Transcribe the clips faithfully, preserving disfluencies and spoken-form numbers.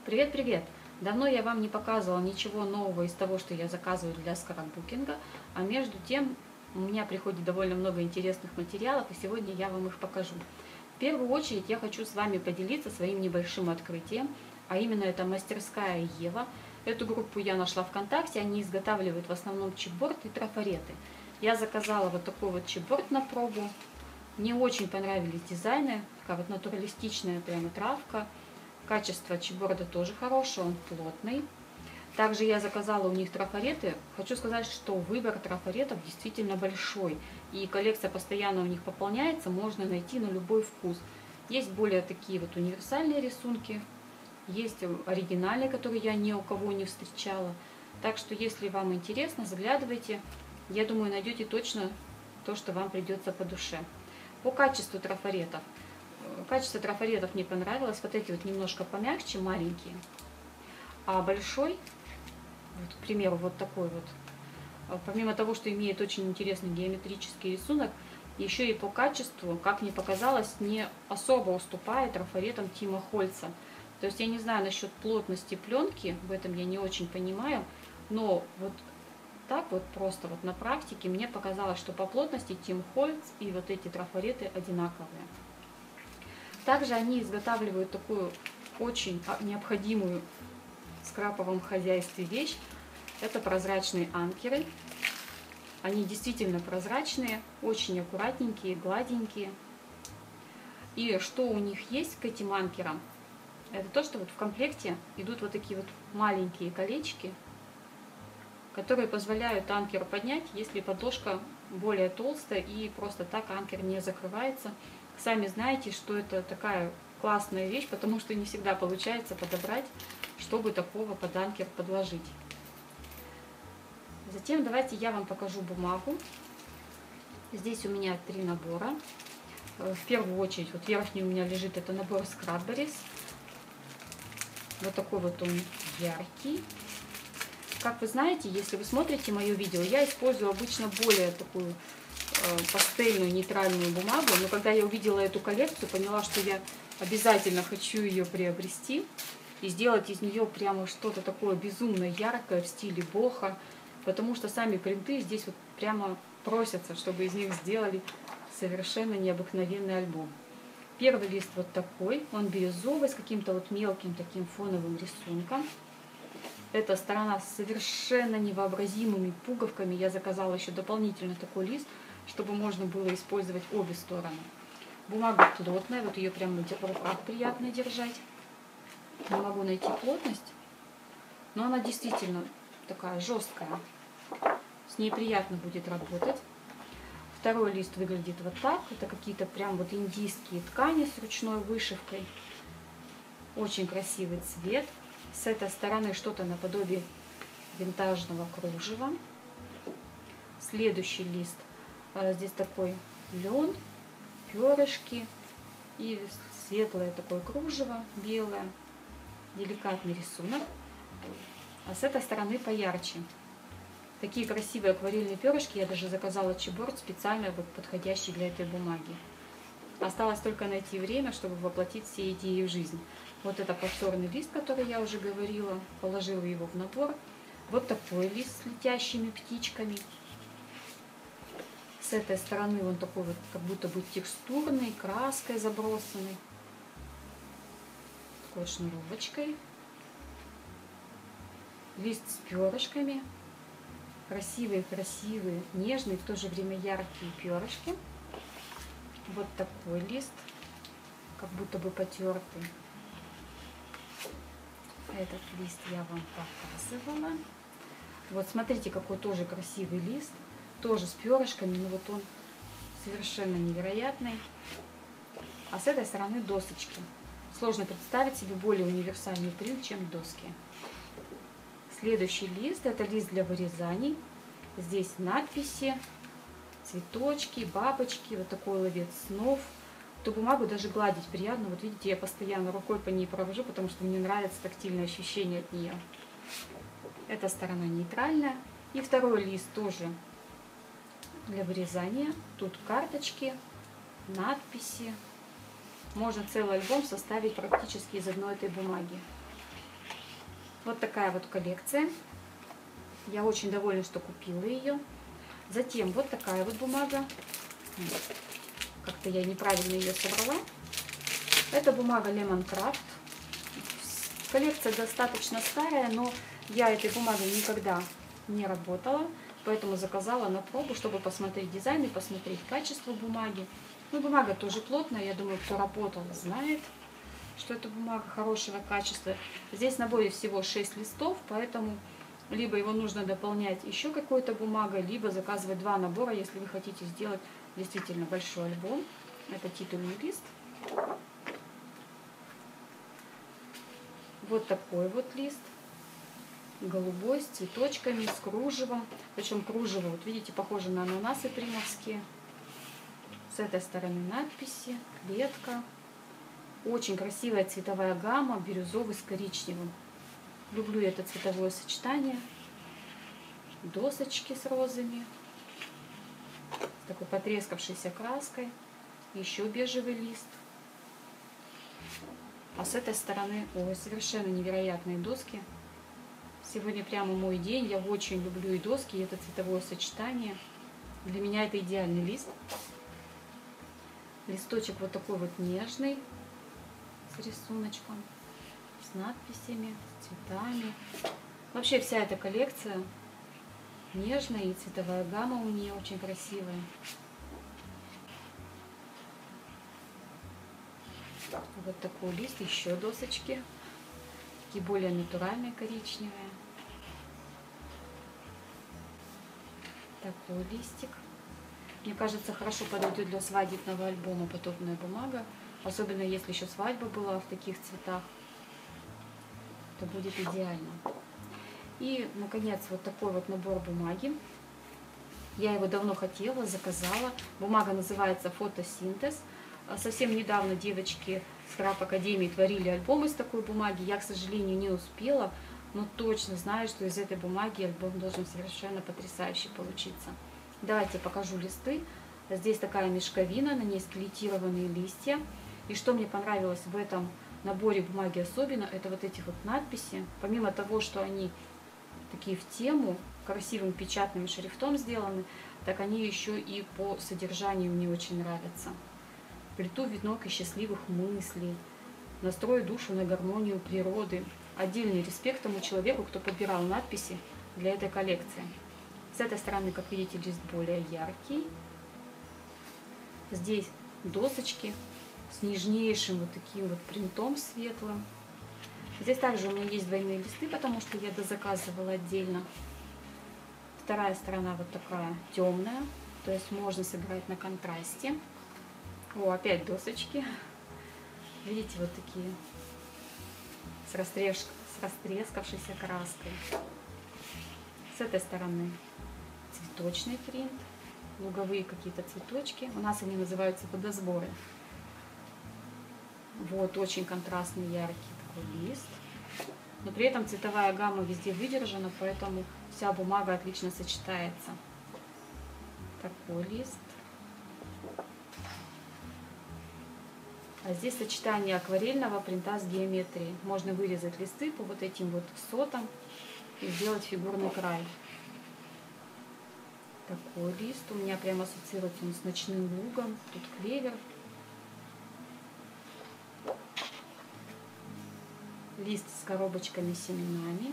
Привет-привет! Давно я вам не показывала ничего нового из того, что я заказываю для скрапбукинга, а между тем у меня приходит довольно много интересных материалов, и сегодня я вам их покажу. В первую очередь я хочу с вами поделиться своим небольшим открытием, а именно это мастерская Ева. Эту группу я нашла ВКонтакте, они изготавливают в основном чипборд и трафареты. Я заказала вот такой вот чипборд на пробу. Мне очень понравились дизайны, такая вот натуралистичная прямо травка. Качество чипборда тоже хорошее, он плотный. Также я заказала у них трафареты. Хочу сказать, что выбор трафаретов действительно большой. И коллекция постоянно у них пополняется, можно найти на любой вкус. Есть более такие вот универсальные рисунки, есть оригинальные, которые я ни у кого не встречала. Так что, если вам интересно, заглядывайте. Я думаю, найдете точно то, что вам придется по душе. По качеству трафаретов. Качество трафаретов мне понравилось. Вот эти вот немножко помягче, маленькие. А большой, вот, к примеру, вот такой вот, помимо того, что имеет очень интересный геометрический рисунок, еще и по качеству, как мне показалось, не особо уступает трафаретам Тима Хольца. То есть я не знаю насчет плотности пленки, в этом я не очень понимаю, но вот так вот просто вот на практике мне показалось, что по плотности Тим Хольц и вот эти трафареты одинаковые. Также они изготавливают такую очень необходимую в скраповом хозяйстве вещь. Это прозрачные анкеры. Они действительно прозрачные, очень аккуратненькие, гладенькие. И что у них есть к этим анкерам? Это то, что вот в комплекте идут вот такие вот маленькие колечки, которые позволяют анкер поднять, если подложка более толстая и просто так анкер не закрывается. Сами знаете, что это такая классная вещь, потому что не всегда получается подобрать, чтобы такого под анкер подложить. Затем давайте я вам покажу бумагу. Здесь у меня три набора. В первую очередь, вот верхний у меня лежит, это набор Scrapberries. Вот такой вот он яркий. Как вы знаете, если вы смотрите мое видео, я использую обычно более такую пастельную нейтральную бумагу, но когда я увидела эту коллекцию, поняла, что я обязательно хочу ее приобрести и сделать из нее прямо что-то такое безумно яркое в стиле бохо, потому что сами принты здесь вот прямо просятся, чтобы из них сделали совершенно необыкновенный альбом. Первый лист вот такой, он бирюзовый, с каким-то вот мелким таким фоновым рисунком. Эта сторона с совершенно невообразимыми пуговками. Я заказала еще дополнительно такой лист, чтобы можно было использовать обе стороны. Бумага плотная, вот ее прямо в руках приятно держать. Не могу найти плотность, но она действительно такая жесткая. С ней приятно будет работать. Второй лист выглядит вот так. Это какие-то прям вот индийские ткани с ручной вышивкой. Очень красивый цвет. С этой стороны что-то наподобие винтажного кружева. Следующий лист. Здесь такой лен, перышки и светлое такое кружево, белое, деликатный рисунок. А с этой стороны поярче. Такие красивые акварельные перышки. Я даже заказала чипборд специально вот подходящий для этой бумаги. Осталось только найти время, чтобы воплотить все идеи в жизнь. Вот это повторный лист, который я уже говорила, положила его в набор. Вот такой лист с летящими птичками. С этой стороны он такой вот, как будто бы текстурный, краской забросанный. Такой шнуровочкой. Лист с перышками. Красивые-красивые, нежные, в то же время яркие перышки. Вот такой лист, как будто бы потертый. Этот лист я вам показывала. Вот смотрите, какой тоже красивый лист. Тоже с перышками, но вот он совершенно невероятный. А с этой стороны досочки. Сложно представить себе более универсальный принт, чем доски. Следующий лист, это лист для вырезаний. Здесь надписи, цветочки, бабочки, вот такой ловец снов. Эту бумагу даже гладить приятно. Вот видите, я постоянно рукой по ней провожу, потому что мне нравится тактильное ощущение от нее. Эта сторона нейтральная. И второй лист тоже для вырезания. Тут карточки, надписи. Можно целый альбом составить практически из одной этой бумаги. Вот такая вот коллекция. Я очень довольна, что купила ее. Затем вот такая вот бумага. Как-то я неправильно ее собрала. Это бумага Lemon Craft. Коллекция достаточно старая, но я этой бумагой никогда не работала. Поэтому заказала на пробу, чтобы посмотреть дизайн и посмотреть качество бумаги. Ну, бумага тоже плотная. Я думаю, кто работал, знает, что это бумага хорошего качества. Здесь в наборе всего шесть листов, поэтому либо его нужно дополнять еще какой-то бумагой, либо заказывать два набора, если вы хотите сделать действительно большой альбом. Это титульный лист. Вот такой вот лист. Голубой, с цветочками, с кружевом. Причем кружево, вот видите, похоже на ананасы приморские. С этой стороны надписи, клетка. Очень красивая цветовая гамма, бирюзовый с коричневым. Люблю это цветовое сочетание. Досочки с розами. С такой потрескавшейся краской. Еще бежевый лист. А с этой стороны, ой, совершенно невероятные доски. Сегодня прямо мой день. Я очень люблю и доски, и это цветовое сочетание. Для меня это идеальный лист. Листочек вот такой вот нежный, с рисуночком, с надписями, с цветами. Вообще вся эта коллекция нежная, и цветовая гамма у нее очень красивая. Вот такой лист, еще досочки, такие более натуральные, коричневые. Такой листик. Мне кажется, хорошо подойдет для свадебного альбома подобная бумага. Особенно если еще свадьба была в таких цветах, то будет идеально. И, наконец, вот такой вот набор бумаги. Я его давно хотела, заказала. Бумага называется «Фотосинтез». Совсем недавно девочки с Краб Академии творили альбом из такой бумаги. Я, к сожалению, не успела, но точно знаю, что из этой бумаги альбом должен совершенно потрясающий получиться. Давайте покажу листы. Здесь такая мешковина, на ней скелетированные листья. И что мне понравилось в этом наборе бумаги особенно, это вот эти вот надписи. Помимо того, что они такие в тему, красивым печатным шрифтом сделаны, так они еще и по содержанию мне очень нравятся. Плету венок из счастливых мыслей, настрою душу на гармонию природы. Отдельный респект тому человеку, кто подбирал надписи для этой коллекции. С этой стороны, как видите, лист более яркий. Здесь досочки с нежнейшим вот таким вот принтом светлым. Здесь также у меня есть двойные листы, потому что я дозаказывала отдельно. Вторая сторона вот такая темная, то есть можно собирать на контрасте. О, опять досочки. Видите, вот такие с, растреш... с растрескавшейся краской. С этой стороны цветочный принт, луговые какие-то цветочки. У нас они называются водосборы. Вот, очень контрастный, яркий такой лист. Но при этом цветовая гамма везде выдержана, поэтому вся бумага отлично сочетается. Такой лист. А здесь сочетание акварельного принта с геометрией. Можно вырезать листы по вот этим вот сотам и сделать фигурный край. Такой лист. У меня прямо ассоциируется он с ночным лугом. Тут клевер. Лист с коробочками с семенами.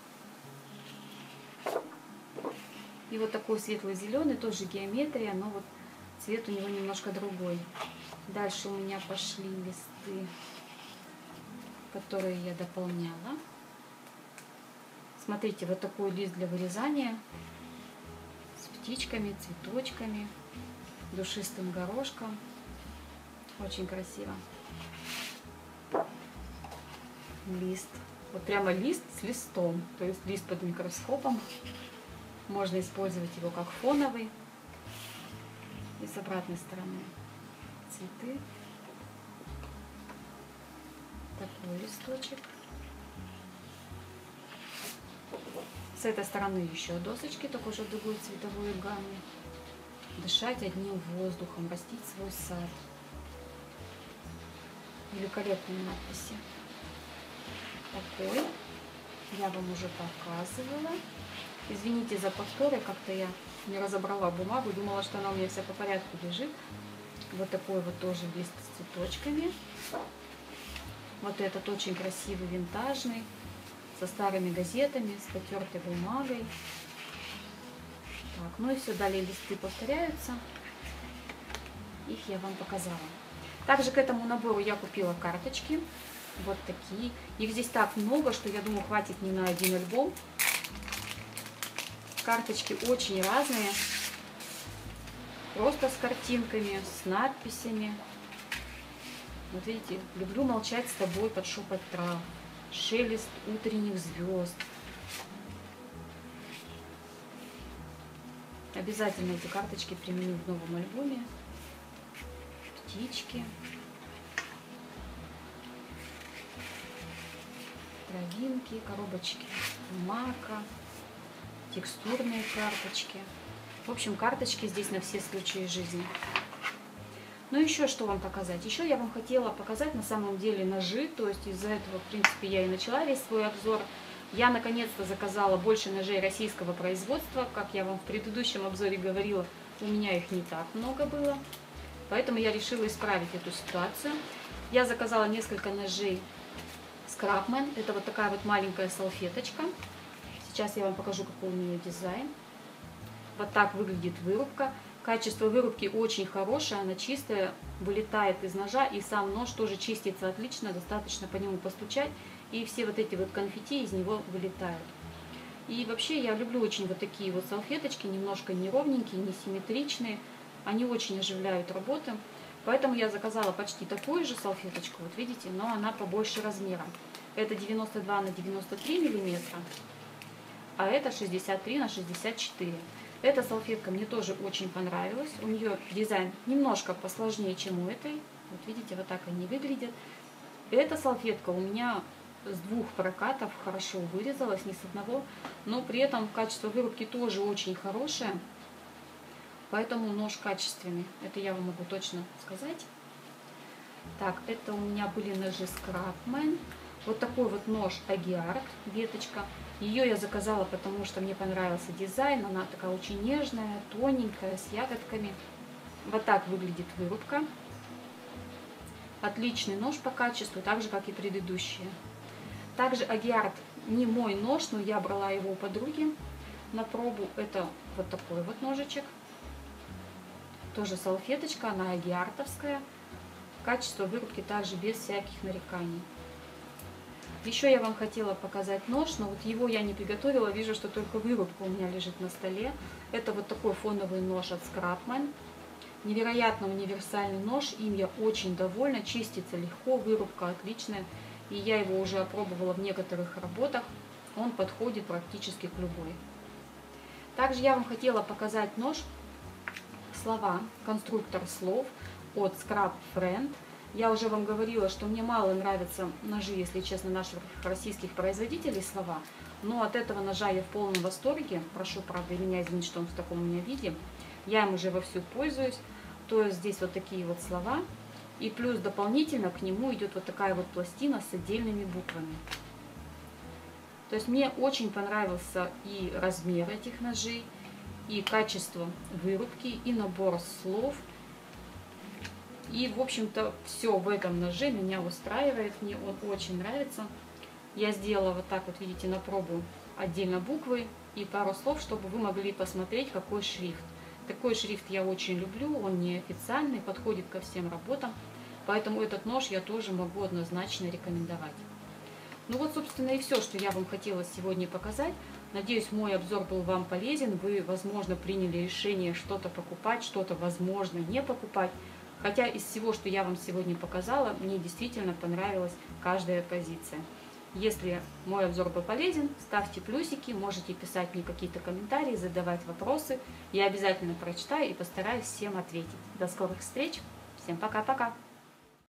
И вот такой светлый зеленый, тоже геометрия, но вот цвет у него немножко другой. Дальше у меня пошли листы, которые я дополняла. Смотрите, вот такой лист для вырезания с птичками, цветочками, душистым горошком. Очень красиво. Лист. Вот прямо лист с листом, то есть лист под микроскопом. Можно использовать его как фоновый. И с обратной стороны цветы. Такой листочек. С этой стороны еще досочки, только уже в другой цветовой гамме. Дышать одним воздухом, растить свой сад. Великолепные надписи. Такой. я вам уже показывала. Извините за повторы, как-то я не разобрала бумагу, думала, что она у меня вся по порядку лежит. Вот такой вот тоже лист с цветочками. Вот этот очень красивый, винтажный, со старыми газетами, с потертой бумагой. Так, ну и все, далее листы повторяются. Их я вам показала. Также к этому набору я купила карточки. Вот такие. Их здесь так много, что я думаю, хватит не на один альбом. Карточки очень разные. Просто с картинками, с надписями. Вот видите, люблю молчать с тобой под шепот трав, шелест утренних звезд. Обязательно эти карточки применю в новом альбоме. Птички, травинки, коробочки мака, текстурные карточки. В общем, карточки здесь на все случаи жизни. Ну еще что вам показать? Еще я вам хотела показать на самом деле ножи. То есть из-за этого, в принципе, я и начала весь свой обзор. Я наконец-то заказала больше ножей российского производства. Как я вам в предыдущем обзоре говорила, у меня их не так много было. Поэтому я решила исправить эту ситуацию. Я заказала несколько ножей Scrapman. Это вот такая вот маленькая салфеточка. Сейчас я вам покажу, какой у нее дизайн. Вот так выглядит вырубка. Качество вырубки очень хорошее, она чистая, вылетает из ножа, и сам нож тоже чистится отлично, достаточно по нему постучать, и все вот эти вот конфетти из него вылетают. И вообще я люблю очень вот такие вот салфеточки, немножко неровненькие, несимметричные, они очень оживляют работу, поэтому я заказала почти такую же салфеточку, вот видите, но она побольше размером. Это девяносто два на девяносто три миллиметра, а это шестьдесят три на шестьдесят четыре. Эта салфетка мне тоже очень понравилась. У нее дизайн немножко посложнее, чем у этой. Вот видите, вот так они выглядят. Эта салфетка у меня с двух прокатов хорошо вырезалась, не с одного. Но при этом качество вырубки тоже очень хорошее. Поэтому нож качественный. Это я вам могу точно сказать. Так, это у меня были ножи Scrapman. Вот такой вот нож Агиарт, веточка. Ее я заказала, потому что мне понравился дизайн. Она такая очень нежная, тоненькая, с ягодками. Вот так выглядит вырубка. Отличный нож по качеству, так же, как и предыдущие. Также Агиарт не мой нож, но я брала его у подруги на пробу. Это вот такой вот ножичек. Тоже салфеточка, она агиартовская. Качество вырубки также без всяких нареканий. Еще я вам хотела показать нож, но вот его я не приготовила. Вижу, что только вырубка у меня лежит на столе. Это вот такой фоновый нож от Scrapman. Невероятно универсальный нож, им я очень довольна. Чистится легко, вырубка отличная. И я его уже опробовала в некоторых работах. Он подходит практически к любой. Также я вам хотела показать нож, слова, конструктор слов от Scrap Friend. Я уже вам говорила, что мне мало нравятся ножи, если честно, наших российских производителей слова. Но от этого ножа я в полном восторге. Прошу, правда, меня извинить, что он в таком у меня виде. Я им уже вовсю пользуюсь. То есть здесь вот такие вот слова. И плюс дополнительно к нему идет вот такая вот пластина с отдельными буквами. То есть мне очень понравился и размер этих ножей, и качество вырубки, и набор слов. И, в общем-то, все в этом ноже меня устраивает, мне он очень нравится. Я сделала вот так вот, видите, на пробу отдельно буквы и пару слов, чтобы вы могли посмотреть, какой шрифт. Такой шрифт я очень люблю, он неофициальный, подходит ко всем работам, поэтому этот нож я тоже могу однозначно рекомендовать. Ну вот, собственно, и все, что я вам хотела сегодня показать. Надеюсь, мой обзор был вам полезен, вы, возможно, приняли решение что-то покупать, что-то, возможно, не покупать. Хотя из всего, что я вам сегодня показала, мне действительно понравилась каждая позиция. Если мой обзор был полезен, ставьте плюсики, можете писать мне какие-то комментарии, задавать вопросы. Я обязательно прочитаю и постараюсь всем ответить. До скорых встреч. Всем пока-пока.